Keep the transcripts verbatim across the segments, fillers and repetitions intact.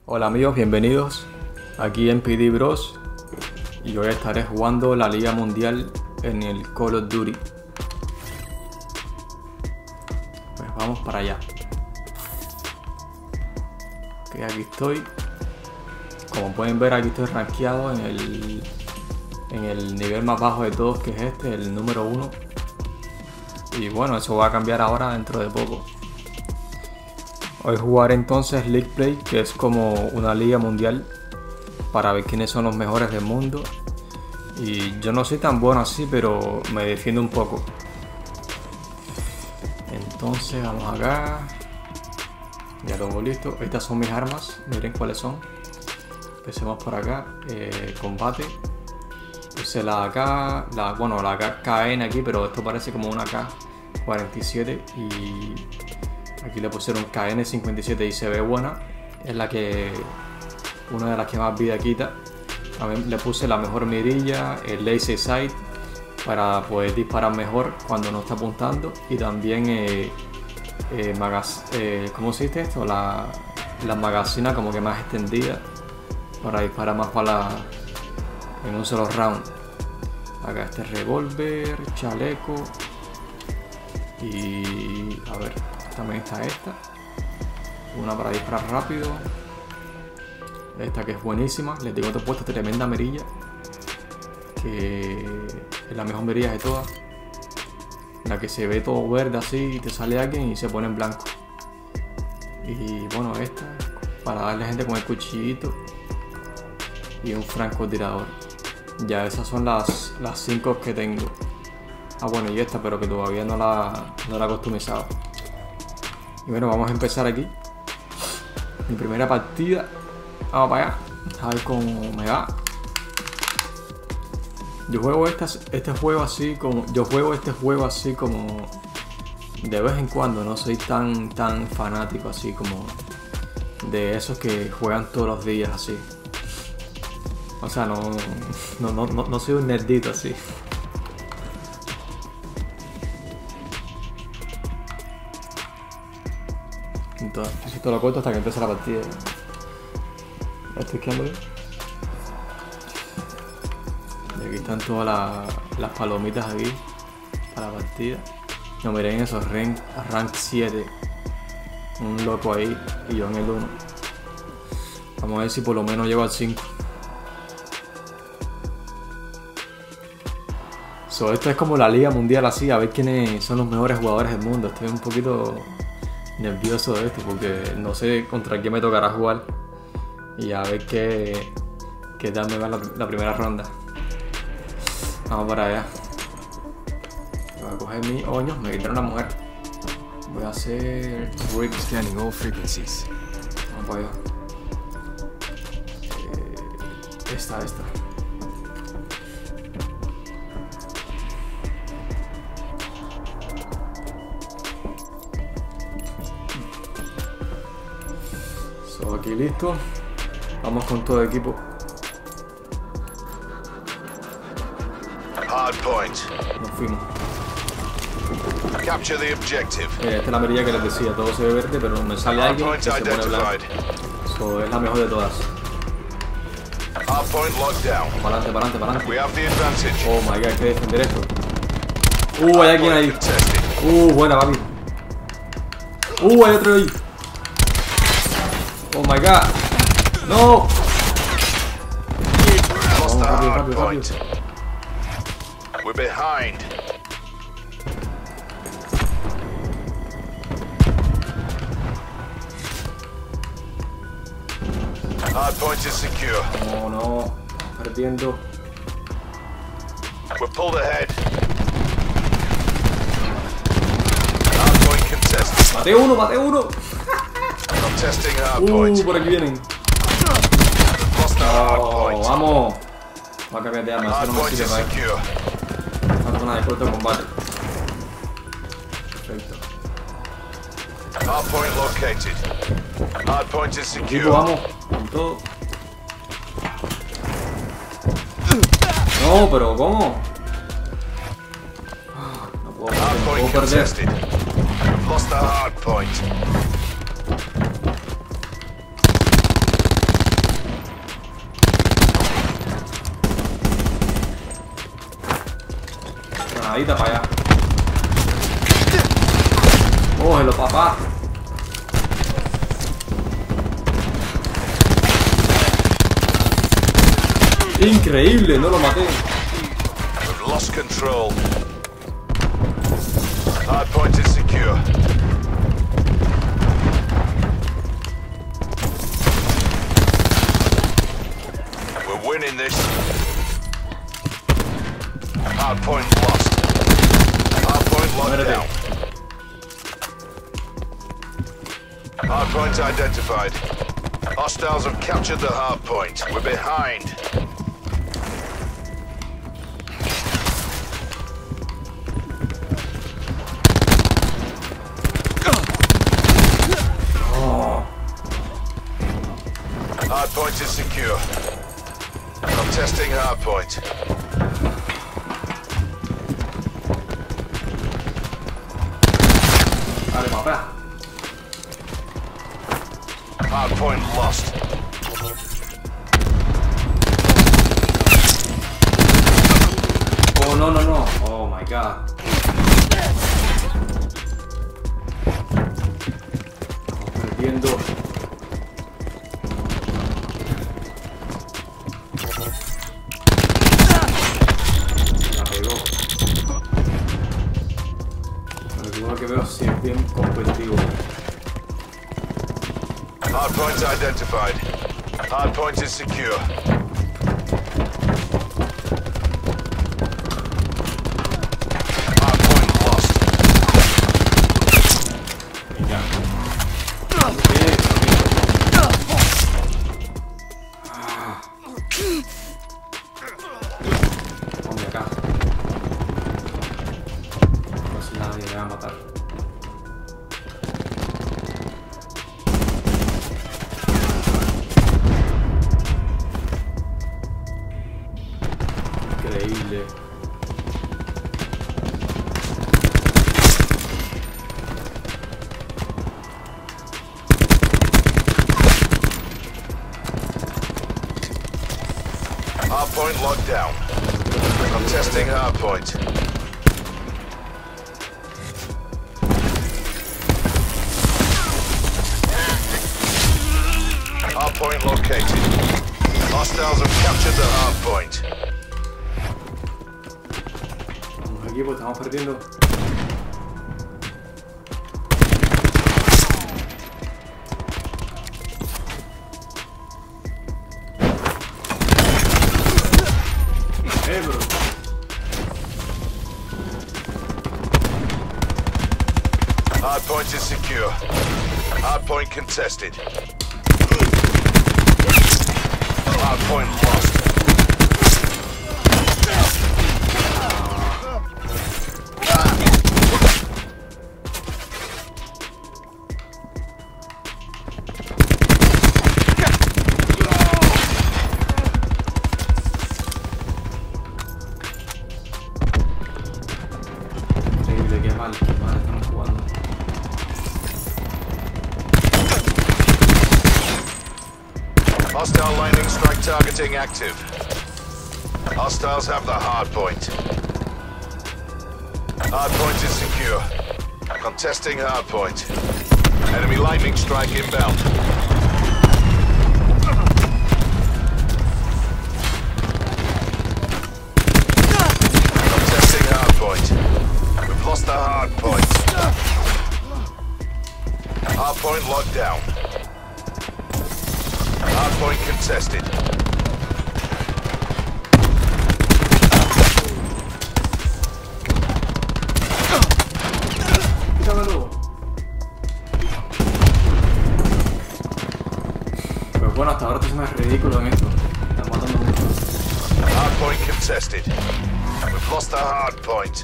Hola amigos, bienvenidos aquí en P D Bros y hoy estaré jugando la Liga Mundial en el Call of Duty. Pues vamos para allá. Ok, aquí estoy. Como pueden ver, aquí estoy rankeado en el, en el nivel más bajo de todos, que es este, el número uno. Y bueno, eso va a cambiar ahora dentro de poco. Hoy jugaré entonces League Play, que es como una liga mundial para ver quiénes son los mejores del mundo. Y yo no soy tan bueno así, pero me defiendo un poco. Entonces vamos acá. Ya lo tengo listo. Estas son mis armas, miren cuáles son. Empecemos por acá. Eh, combate. Puse la A K, la, bueno, la K N aquí, pero esto parece como una K cuarenta y siete y aquí le pusieron K N cincuenta y siete y se ve buena. Es la que, una de las que más vida quita. También le puse la mejor mirilla, el laser sight, para poder disparar mejor cuando no está apuntando. Y también, eh, eh, magaz eh, ¿cómo se dice esto? La, la magazina como que más extendida, para disparar más para en un solo round. Acá este revólver, chaleco. Y a ver, también está esta, una para disparar rápido. Esta que es buenísima, les digo, te he puesto tremenda mirilla, que es la mejor mirilla de todas, la que se ve todo verde así y te sale alguien y se pone en blanco. Y bueno, esta para darle a gente con el cuchillito y un francotirador. Ya esas son las las cinco que tengo. Ah, bueno, y esta, pero que todavía no la, no la he customizado. Y bueno, vamos a empezar aquí mi primera partida. Vamos para allá, a ver cómo me va. Yo juego estas, este juego así como yo juego este juego así como de vez en cuando. No soy tan tan fanático así como de esos que juegan todos los días así. O sea, no no no no, no soy un nerdito así. Entonces, esto lo corto hasta que empiece la partida. Estoy quedando bien. Y aquí están todas la, las palomitas aquí para la partida. No, miren eso, rank, rank siete. Un loco ahí y yo en el uno. Vamos a ver si por lo menos llego al cinco. So, esto es como la liga mundial así, a ver quiénes son los mejores jugadores del mundo. Estoy un poquito nervioso de esto porque no sé contra quién me tocará jugar. Y a ver qué, qué tal me va la, la primera ronda. Vamos para allá. Voy a coger mi oño, me quitaron la mujer. Voy a hacer break scanning all frequencies. Vamos para allá. Eh, esta, esta. So, aquí listo. Vamos con todo el equipo. Hard point. Nos fuimos. Capture the objective. Eh, esta es la mirilla que les decía, todo se ve verde, pero me sale Hard alguien point que se pone blanco. identified. So, es la mejor de todas. Hard point locked down. Para adelante, para adelante, para We adelante. have the advantage. Oh my god, hay que defender esto. Uh, hay alguien ahí. Contested. Uh, buena, papi. Uh, hay otro ahí. Oh my god. No. Lost the Rápido, hard rápido, point. rápido. We're behind. Hard point is secure. No, no. Perdiendo. We're pulled ahead. Hard point contested. Mate uno, mate uno. Contesting hard Uh, point. por aquí vienen. Lost the hard Oh, point. vamos. Va a cambiar de arma, eso Hard no me point sirve is para esto. secure. Una zona de corto combate. Perfecto. Hard point located. Hard point is Equipo, secure. vamos. Con todo. No, pero ¿cómo? Ah, no puedo, Hard no point puedo perder. contested. We've lost the hard point. granadita para allá. Cógelo, papá. Increíble, no lo maté. We've lost control. Hard point is secure. We're winning this. Hard point lost. Hard point locked down. Hard point identified. Hostiles have captured the hard point. We're behind. Hard point is secure. I'm testing hard point. Dale, papá. Hard point lost. Oh, no, no, no. Oh, my God. Estamos perdiendo. La pegó. El dibujo que veo sí es bien competitivo. Hard point identified. Hard point is secure. Hard point lost. Venga. Ah. Ponme acá. No sé si nadie me va a matar. Increíble. Hard point locked down. I'm testing hard point. Hard point located. Hostiles have captured the hard point. Vamos aquí porque estamos perdiendo. Eh, bro. Hard point is secure. Hard point contested. Hard point lost. Increíble, qué mal, qué mal estamos jugando. Hostile lightning strike targeting active. Hostiles have the hard point. Hard point is secure. Contesting hard point. Enemy lightning strike inbound. Contesting hard point. We've lost the hard point. Hard point locked down. Hard point contested. Quítamelo. Pero bueno, hasta ahora te suena ridículo en esto. Están matando mucho. Hard point contested. We've lost the hard point.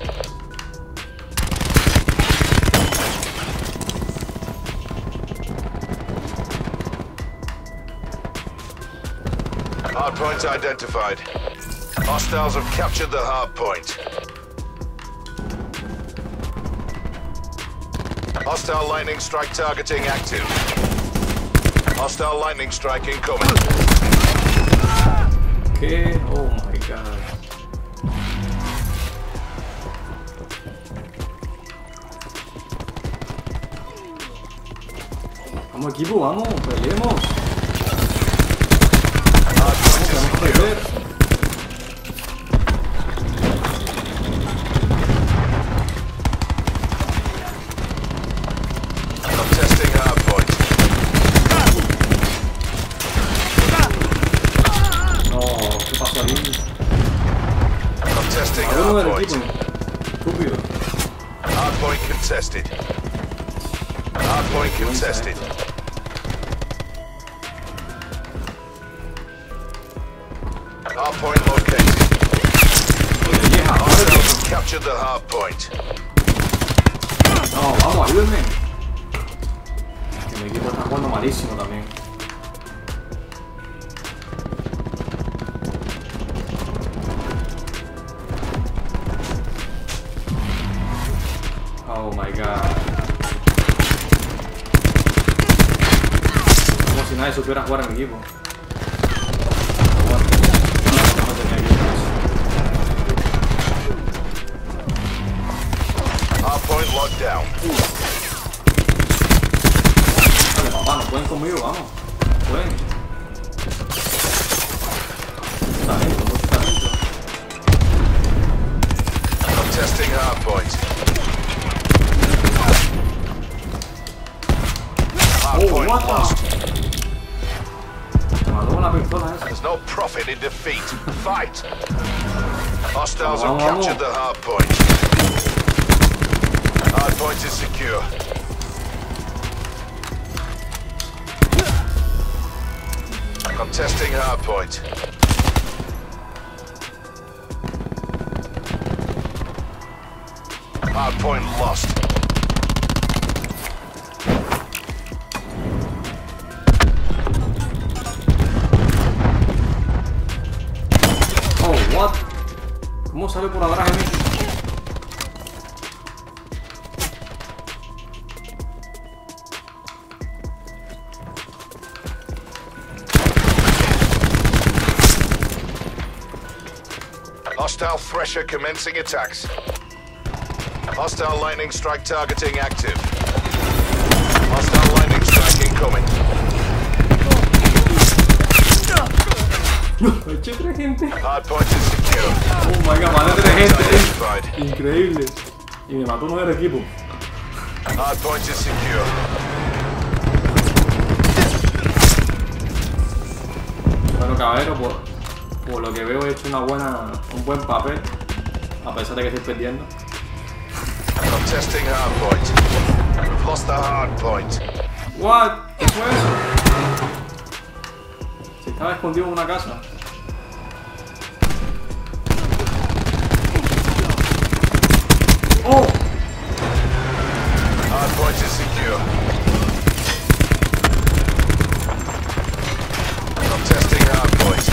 Hard point identified. Hostiles have captured the hard point. Hostile lightning strike targeting active. Hostile lightning strike incoming. ¿Qué? Oh my god. Vamos equipo, vamos, peleemos. Hard point is Vamos a secure. perder. Contesting hard point. No, ¿qué pasó ahí? Contesting Alguno hard del point. equipo. Estúpido. Hard point contested. Hard point contested. Hard point located. Oye, vieja, Hostiles vale. have captured the hard point. No, vamos, ayúdenme. Que mi equipo está jugando malísimo también. Oh my god. Como si nadie supiera jugar en mi equipo. Pero bueno, no, no tenía equipo. Hard point locked down. Dale, papá, no pueden conmigo, vamos. No pueden. Mucho talento, mucho talento. Contesting hard point. Hard Oh, point what the? lost. Me mató con la pistola esa. There's no profit in defeat. Fight. Hostiles have Vamos, vamos. captured the hard point. Hard point is secure. Contesting hard point. Hard point lost. Oh, what? ¿Cómo sale por atrás de mí? Hostile Thresher commencing attacks. Hostile lightning strike targeting active. Hostile lightning strike incoming. Me eché tres gente. Hard point is secure. Oh my god, maté tres gente. Identified. Increíble. Y me mató uno del equipo. Hard point is secure. Bueno, caballero, por, por lo que veo he hecho una buena, un buen papel. A pesar de que estoy perdiendo. Contesting hard point. We've lost the hard point. What? ¿Qué fue eso? Si estaba escondido en una casa. Oh. Hard point is secure. Contesting hard point.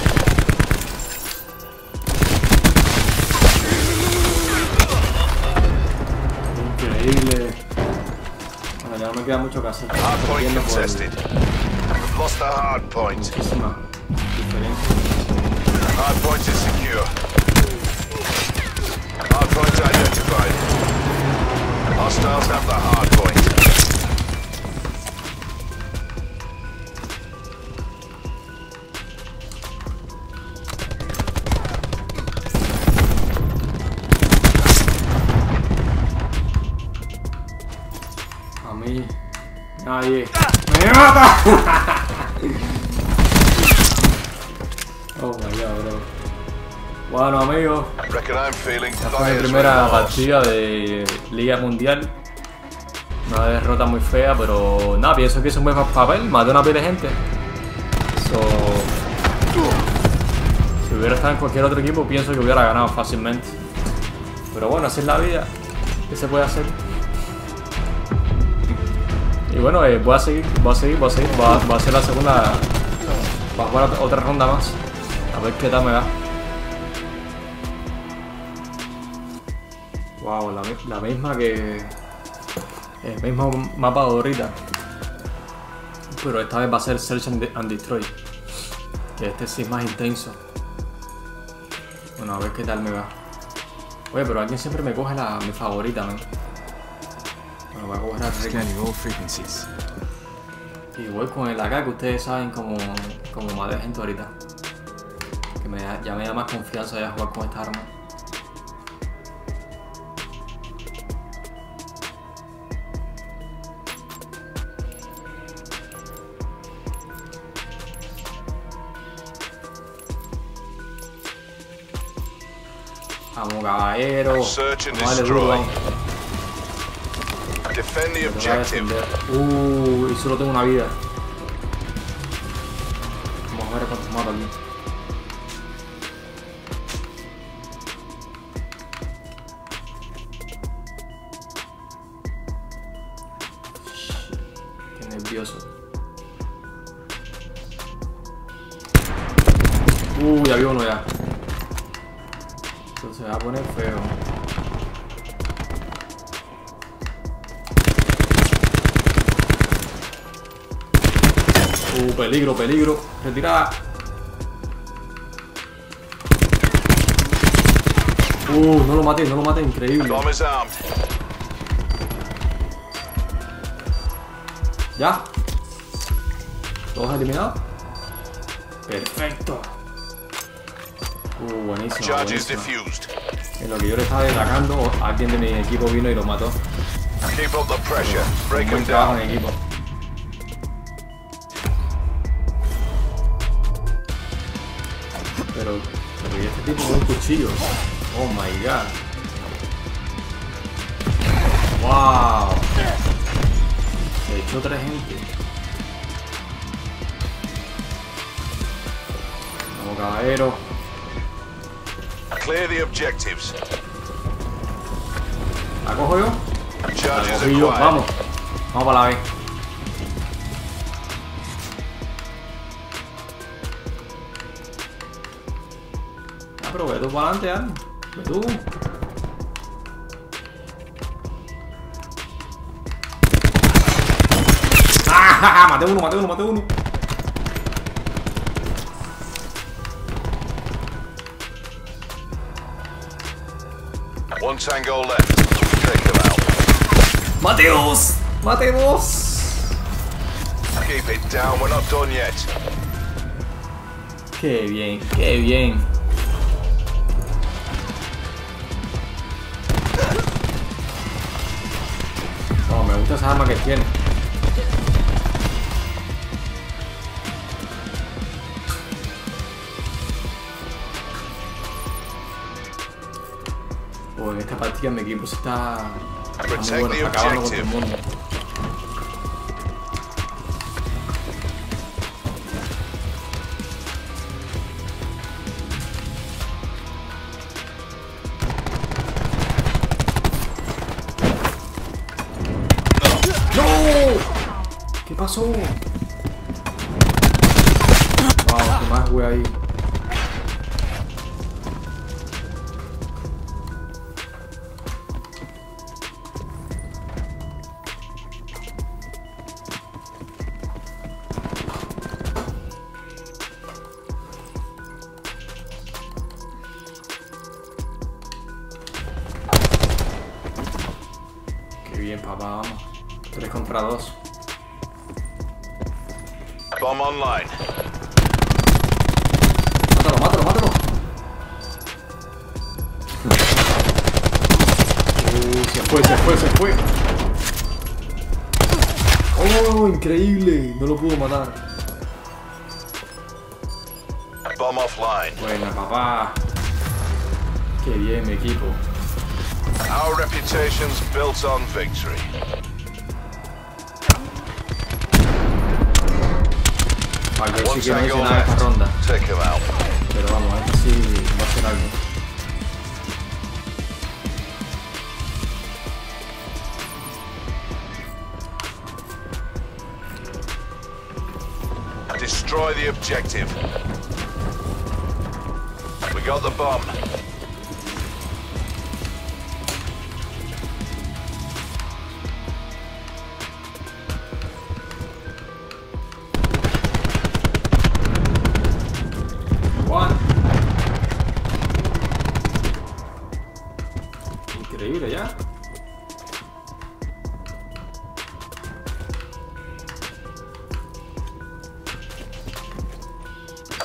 Increíble. Bueno, ya no me queda mucho que hacer. Hard Estoy point perdiendo por contested. We've lost the hard point. muchísima diferencia. Hard point is secure. Hard point identified. Hostiles have the hard point. A mí nadie me mata. Oh my god, bro. Bueno, amigos, Reckon I'm feeling esta fue mi Dire's primera remorse. partida de Liga Mundial. Una derrota muy fea, pero nada, pienso que hice un buen papel. Maté una pila de gente. So, si hubiera estado en cualquier otro equipo, pienso que hubiera ganado fácilmente. Pero bueno, así es la vida. ¿Qué se puede hacer? Y bueno, eh, voy a seguir, voy a seguir, voy a seguir. Voy a, voy a hacer la segunda. Voy a jugar otra ronda más. A ver qué tal me va. Wow, la, mi- la misma que. El mismo mapa de ahorita. Pero esta vez va a ser Search and, De- and Destroy. Que este sí es más intenso. Bueno, a ver qué tal me va. Oye, pero alguien siempre me coge la, mi favorita, ¿no? Bueno, voy a coger a Rick. Scanning all frequencies. Y voy con el A K, que ustedes saben como, como más de gente ahorita. Que me da, ya me da más confianza ya jugar con esta arma. Vamos, caballero. Vamos a darle duro, vamos. Defend the objective. Uh, y solo tengo una vida. Vamos a ver cuántos mato aquí. Qué nervioso. Uh, ya vi uno ya. Entonces se va a poner feo. Uh, peligro, peligro. Retirada. Uh, no lo maté, no lo maté, increíble. ¿Ya? ¿Todos eliminados? Perfecto. Uh, buenísimo, buenísimo. En lo que yo le estaba atacando, alguien de mi equipo vino y lo mató. Un buen trabajo en equipo. Pero, pero ¿y este tipo con un cuchillo? Oh my god. Wow. Se echó tres gente. Vamos, caballero. Clear the objectives. ¿La cojo yo? La cogí yo. Vamos. Vamos para la B. Ah, pero ve tú para adelante, Aaron. Ve tú. ¡Ah! Maté uno, maté uno, maté uno. One tango left. Take them out. ¡Mateos! ¡Mateos! Keep it down, we're not done yet. ¡Qué bien, qué bien! Oh, me gusta esa arma que tiene. Oh, en esta partida mi equipo se está, está muy bueno, está acabando con todo el mundo. ¡No! ¿Qué pasó? Wow, qué más güey ahí. Bien, papá, vamos. Tres contra dos. Bomb online. Mátalo, mátalo, mátalo. Uh, se fue, se fue, se fue. Oh, increíble. No lo pudo matar. Bomb offline. Buena, papá. Qué bien, mi equipo. Our reputation's built on victory. Vale, yo sí que no hice nada esta ronda. Take him out. Pero vamos, esta sí va a hacer algo. Destroy the objective. We got the bomb. Increíble ya.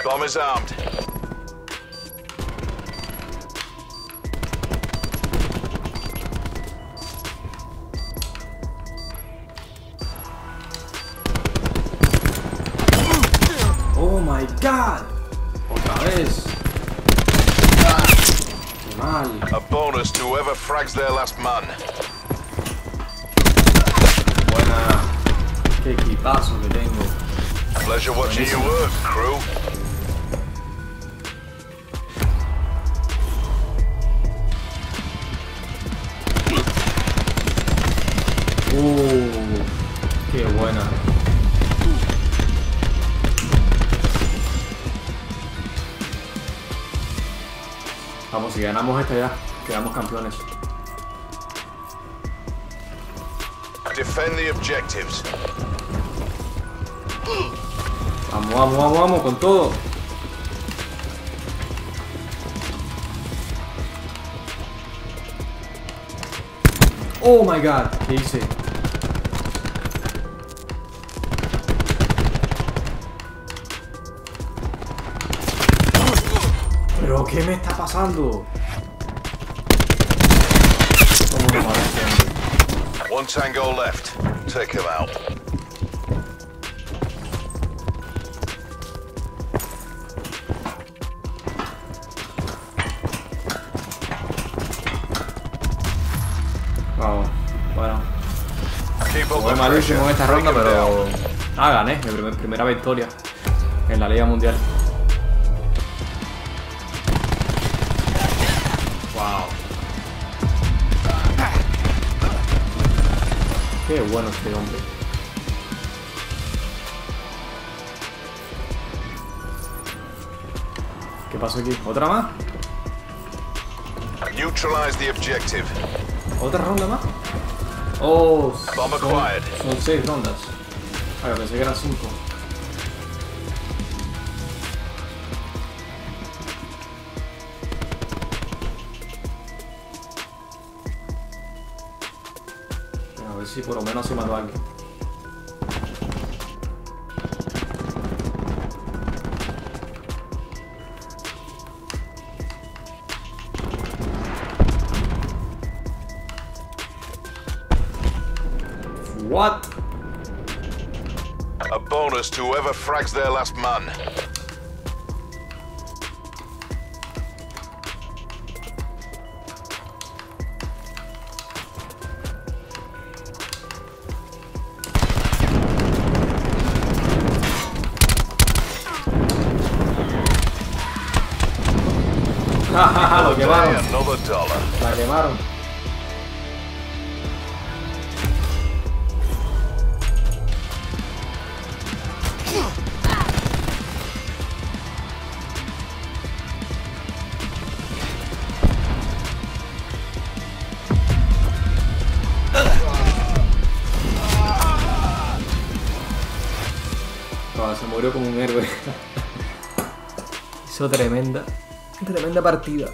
Bomb is armed. Oh my god. Otra vez. Qué mal. A bonus to whoever frags their last man. Buena. Qué equipazo que tengo. Pleasure watching you work, crew. Uh, qué buena. Vamos, si ganamos esta ya, quedamos campeones. Defend the objectives. Vamos, vamos, vamos, vamos, con todo. Oh my god, ¿qué hice? ¿Pero qué me está pasando? ¿Cómo no me One tango left. Take him out. Vamos, bueno. Keep up Fue the malísimo en pressure. esta Break ronda, him pero... down. Ah, gané, mi primer- primera victoria en la Liga Mundial. Wow. Qué bueno este hombre. ¿Qué pasó aquí? ¿Otra más? Neutralize the objective. ¿Otra ronda más? Oh, Bomb son, acquired. son seis rondas. Ah, pensé que eran cinco. A ver si por lo menos se mató a alguien. What? A bonus to whoever frags their last man. Jajaja, lo quemaron. Another dollar. La quemaron. No, se murió como un héroe. Hizo tremenda, tremenda partida.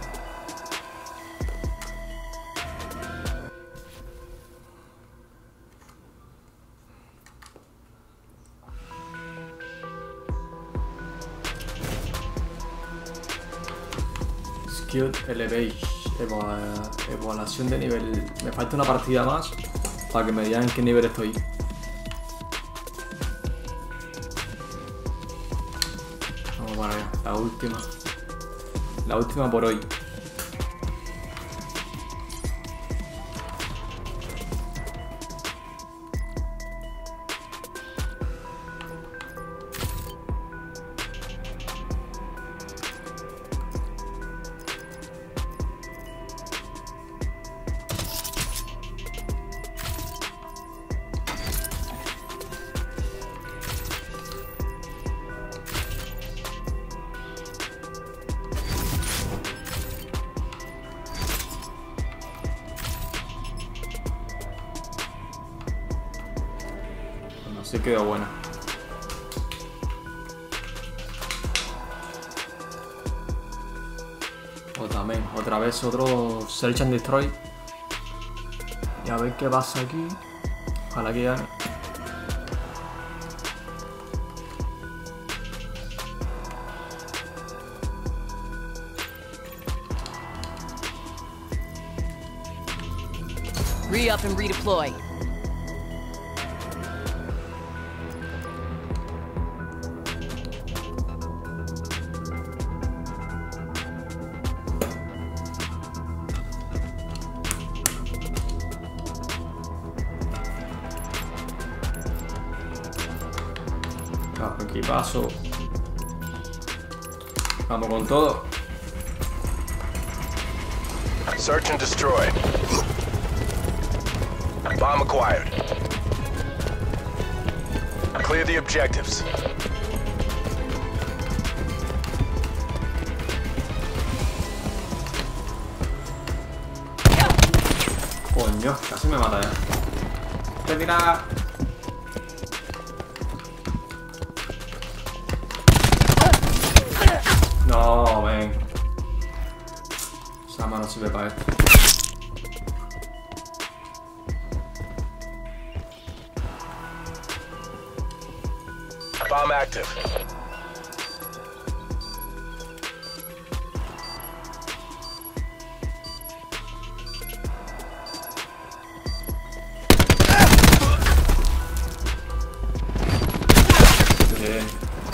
Skill Elevation, Evo- evaluación de nivel. Me falta una partida más para que me digan en qué nivel estoy. Vamos para allá, la última. La última por hoy. Sí quedó buena. O también, otra vez otro Search and Destroy. Y a ver qué pasa aquí. Ojalá que gane. Re-up and redeploy. Equipazo. Vamos con todo. Search and destroy. Bomb acquired. Clear the objectives. Coño, casi me mata ya. Retira. No, ven. Esa mano sirve para esto. Bomb active. Bien.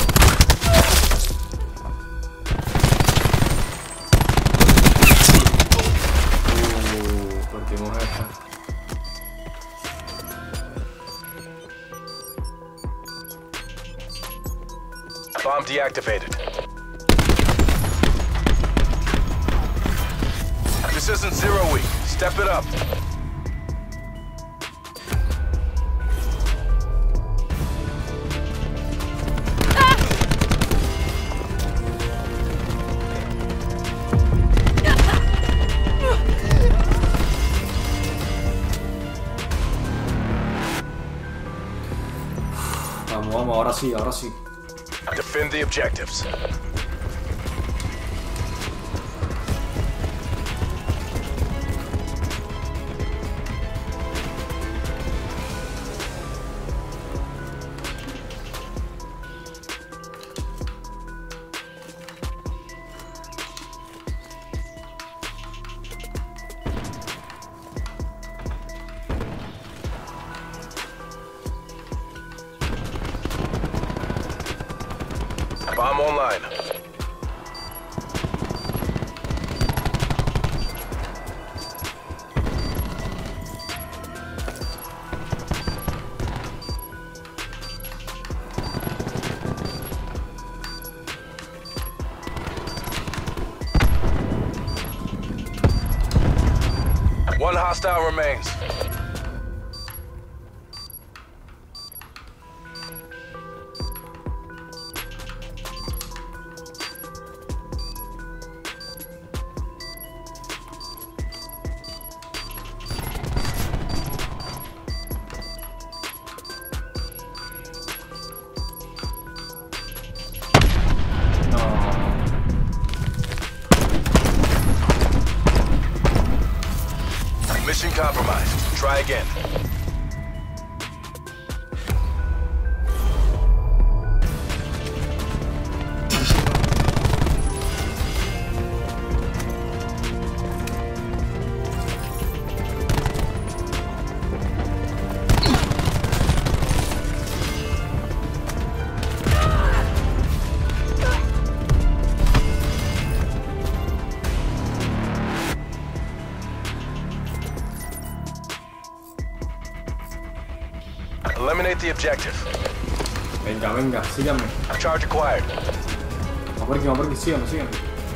Bomb deactivated. This isn't zero week. Step it up. Vamos, vamos, ahora sí, ahora sí. Defend the objectives. Bomb online. One hostile remains. Mission compromised. Try again. Eliminate the objective. Venga, venga, síganme. Charge acquired. Vamos por aquí, vamos por aquí, síganme, síganme.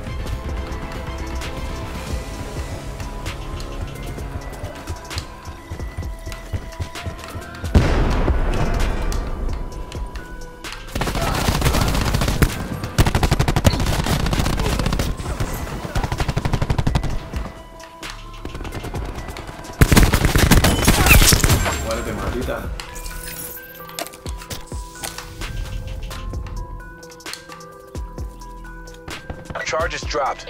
Muérete, maldita. Charge is dropped.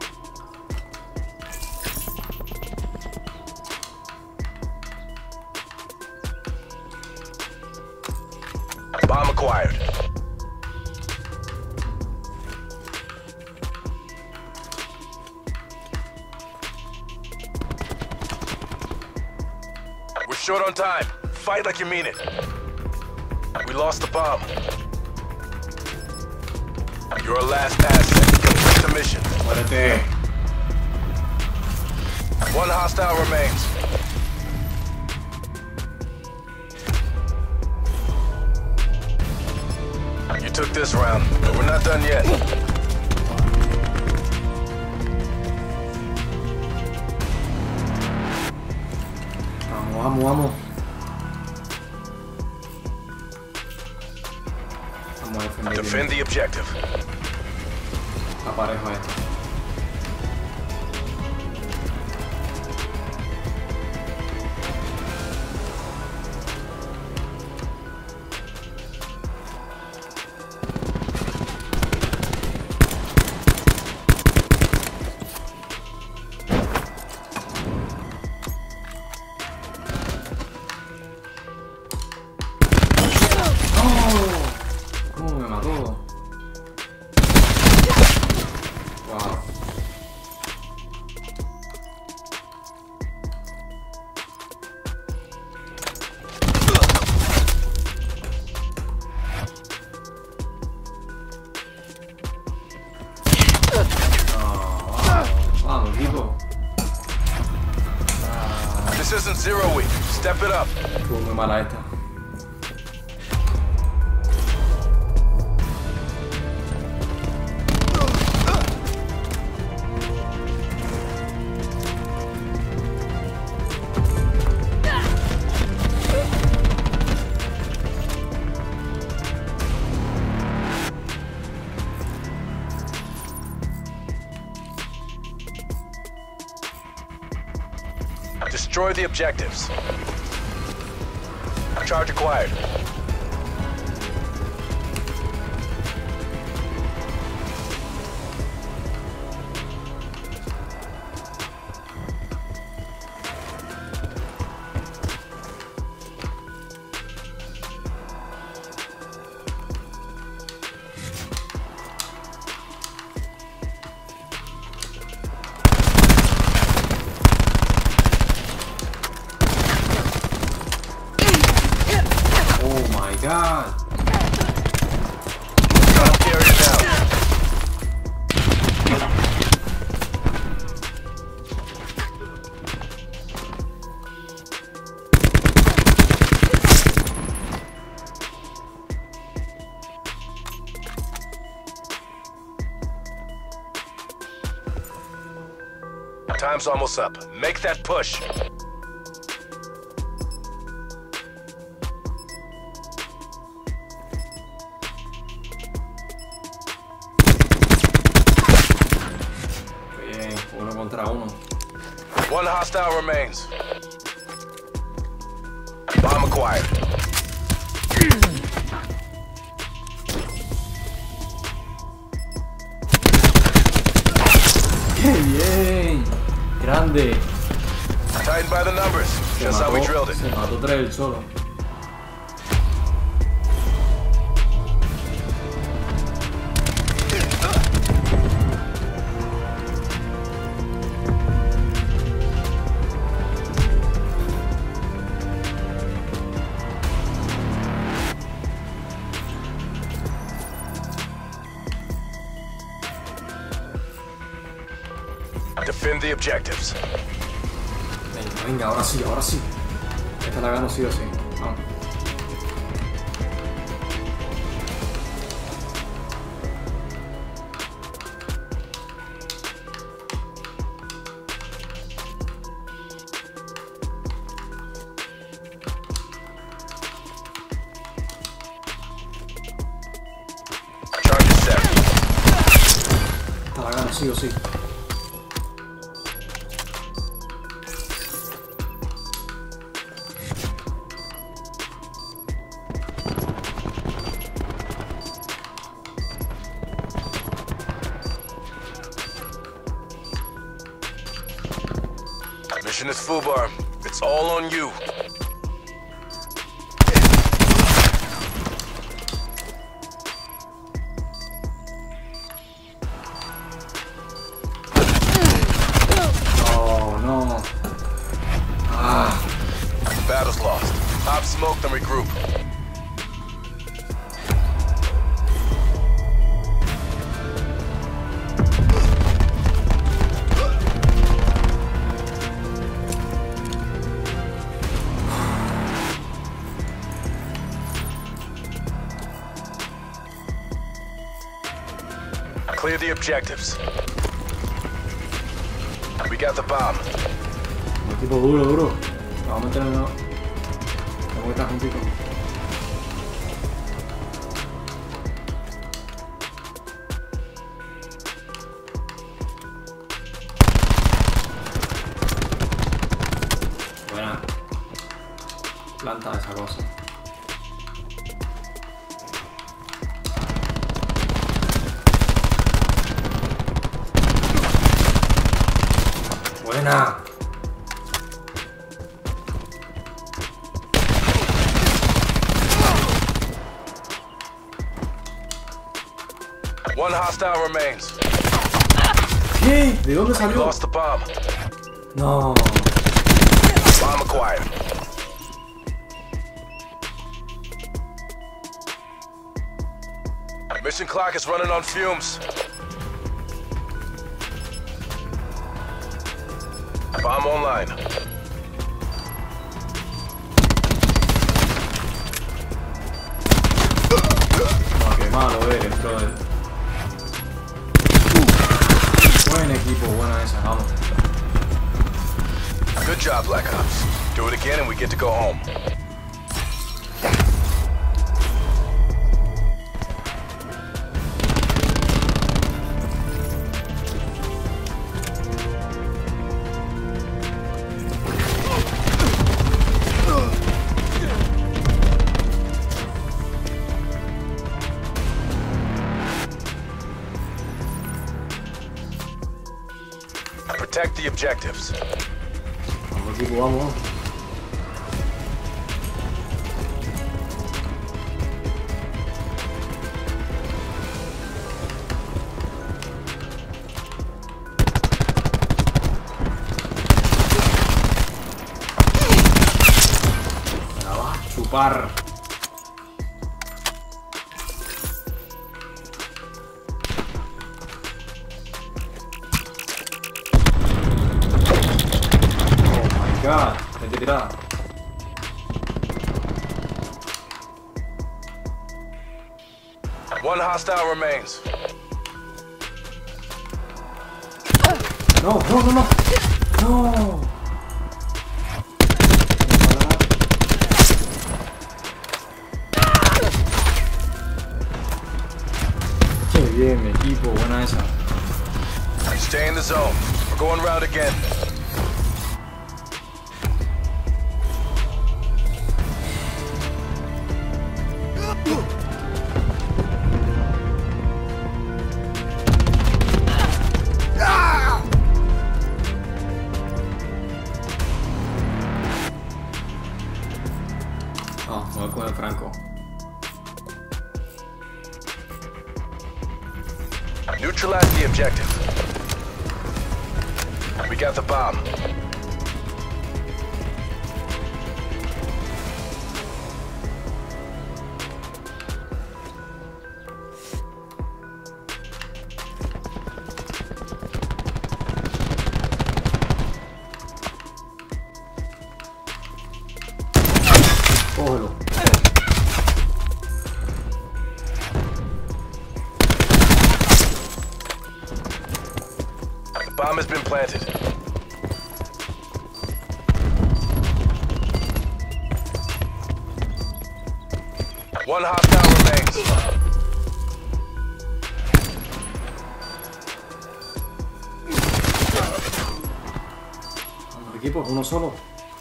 Bomb acquired. short on time. Fight like you mean it. We lost the bomb. You're our last asset. Complete the mission. Muérete. One hostile remains. You took this round, but we're not done yet. Vamos, vamos, vamos. Vamos a defender. Defend the objective. La pareja esta. ¿Cómo me mató? Wow. Oh, vamos, vamos, equipo. Ah, This isn't zero week. Step it up. estuvo muy mala esta. Destroy the objectives. Charge acquired. God. I'll carry it down. Time's almost up. Make that push. Uno contra uno. One hostile remains. Bomb acquired. ¡Qué bien! ¡Grande! Tightened by the numbers. Se Just how we mató, drilled it. se mató tres él solo. Defend the objectives. Venga, venga, ahora sí, ahora sí. Esta la gano sí o sí. Vamos. Charge is set. Esta la gano sí o sí. Mission is FUBAR. It's all on you. Oh no. Ah. Battle's lost. and regroup. Clear the objectives. We got the bomb. Un equipo duro, duro. Vamos a meter uno. Tengo que estar juntito. Buena. Planta esa cosa. Buena. One hostile remains. ¿Qué? ¿De dónde We salió? lost the bomb. No. Bomb acquired. Mission clock is running on fumes. Bomb online. No, qué malo eres, brother. Buen equipo, buena esa, vamos. Good job, Black Ops. Do it again and we get to go home. Protect the objectives. Vamos, equipo, vamos. La va a chupar. God, hay que tirar. One hostile remains. No, no, no, no. No. Qué bien, mi equipo, buena esa. Stay in the zone. We're going round again. Ah, voy con el Franco. Neutralize the objective. We got the bomb. Cógelo. The bomb has been planted. One hostile remains. Vamos, equipo, uno solo.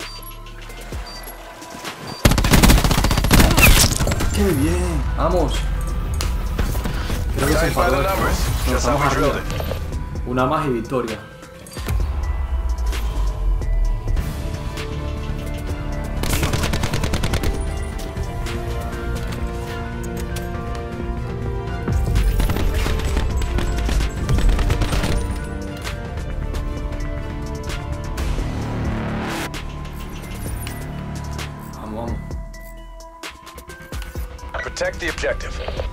¡Qué bien! ¡Vamos! Creo que se Guys by enfadó the esto, numbers. ¿no? Nos Just how estamos we drilled arriba. it. Una más y victoria. Vamos, vamos. the objective.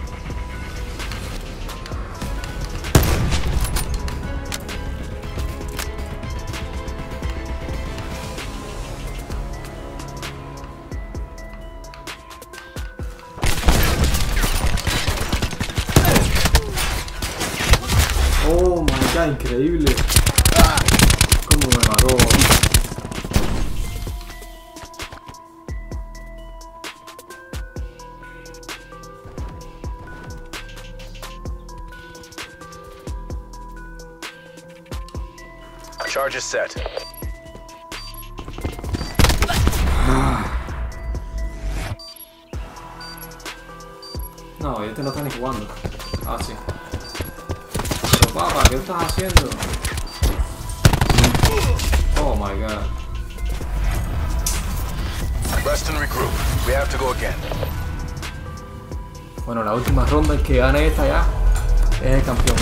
Oh my god, increíble. Cómo me mató. Charge is set. No, este no está ni jugando. Ah, sí. Pero papá, ¿qué estás haciendo? Oh my god. Rest and regroup. We have to go again. Bueno, la última ronda, el que gane esta ya es el campeón.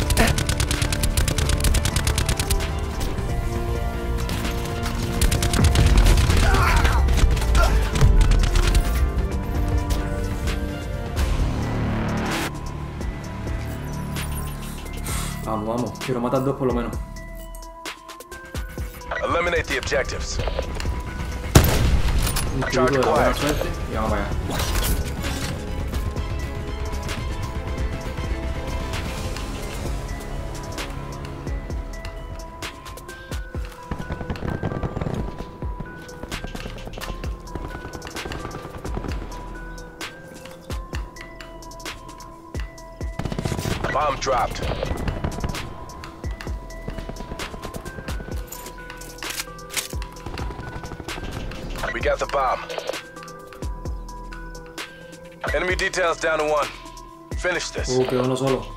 Vamos, vamos, quiero matar dos por lo menos. Eliminate the objectives. Un chute de buena suerte y vamos para allá. Bomb dropped. We got the bomb. Enemy details down to one. Finish this. Uh, quedó uno solo.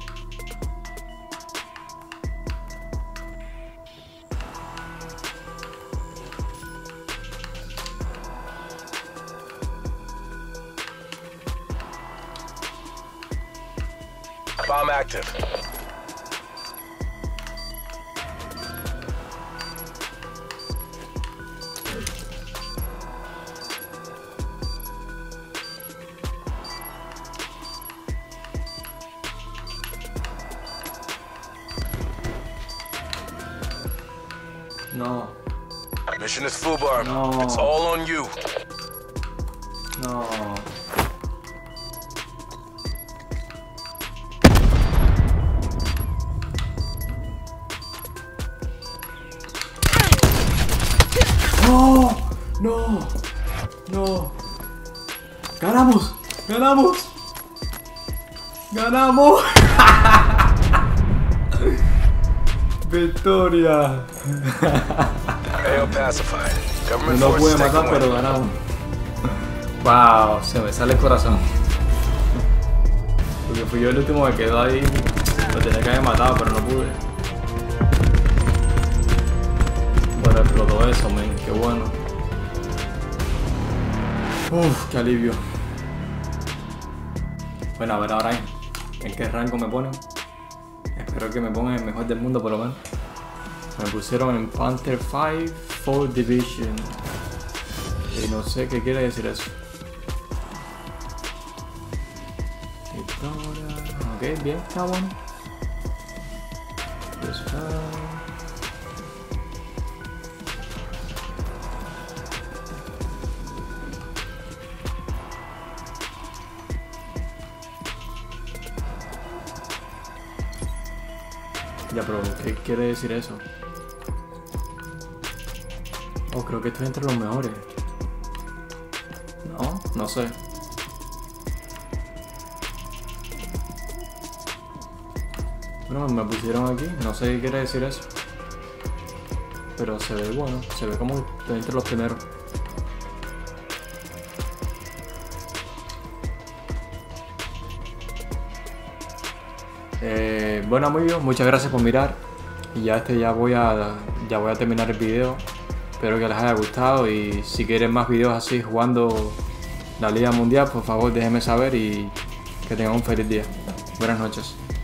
Bomb active. No, Mission is FUBAR. No. It's all on you. no. No, no, no. Ganamos, ganamos, ganamos. Victoria. A O pacified. Government No pude forces take matar, the pero win. ganamos. Wow, se me sale el corazón. Porque fui yo el último que quedó ahí. Lo tenía que haber matado, pero no pude. Bueno, explotó eso, men. Qué bueno. Uff, qué alivio. Bueno, a ver ahora en, en qué rango me ponen. Espero que me pongan el mejor del mundo por lo menos. Me pusieron en Panther cinco Fourth Division. Y no sé qué quiere decir eso. Ok, bien, está bueno. Ya, pero ¿qué quiere decir eso? Oh, creo que estoy entre los mejores. No, no sé. Bueno, me pusieron aquí, no sé qué quiere decir eso. Pero se ve bueno, se ve como estoy entre los primeros. Eh, bueno amigos, muchas gracias por mirar. Y ya este ya voy a ya voy a terminar el video. Espero que les haya gustado y si quieren más videos así jugando la Liga Mundial, por favor déjenme saber y que tengan un feliz día. Buenas noches.